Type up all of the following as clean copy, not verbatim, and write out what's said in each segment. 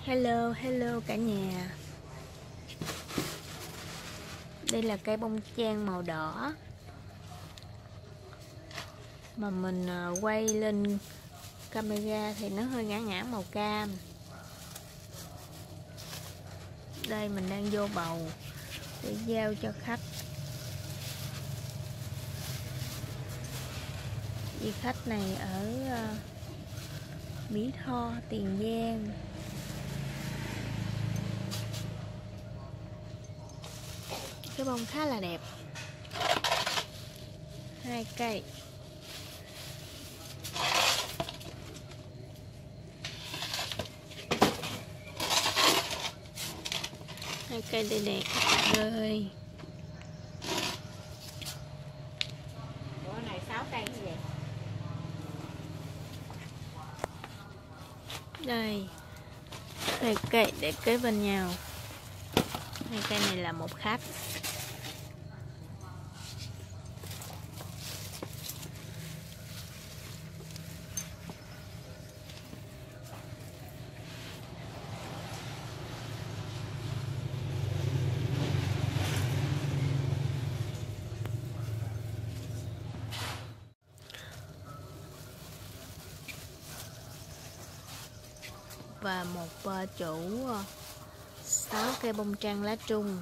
Hello, hello cả nhà. Đây là cây bông trang màu đỏ mà mình quay lên camera thì nó hơi ngã ngã màu cam. Đây mình đang vô bầu để giao cho khách. Vị khách này ở Mỹ Tho, Tiền Giang. Cái bông khá là đẹp. 2 cây. Hai cây đây đẹp các bạn ơi. Ủa này 6 cây như vậy. Đây. 2 cây để kế bên nhau. 2 cây này là một khách. Và một chủ 6 cây bông trang lá trung.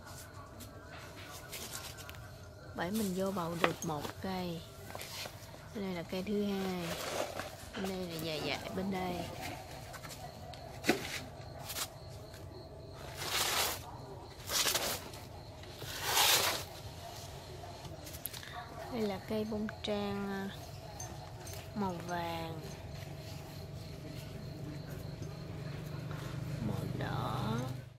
Bởi mình vô bầu được một cây. Đây là cây thứ hai. Bên đây là dài dài bên đây. Đây là cây bông trang màu vàng, màu đỏ.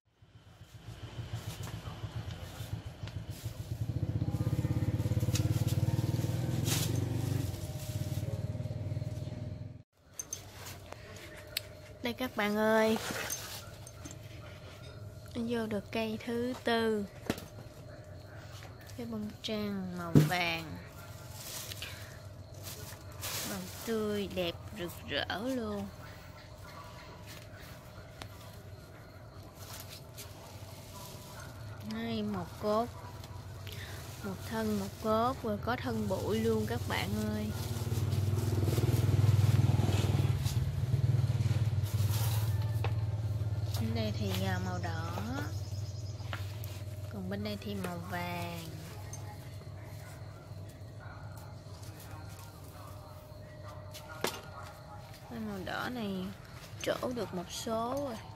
Đây các bạn ơi, vô được cây thứ tư. Cái bông trang màu vàng, màu tươi đẹp rực rỡ luôn. Đây, một cốt, một thân một cốt, và có thân bụi luôn các bạn ơi. Bên đây thì màu đỏ, còn bên đây thì màu vàng. Cái màu đỏ này trổ được một số rồi.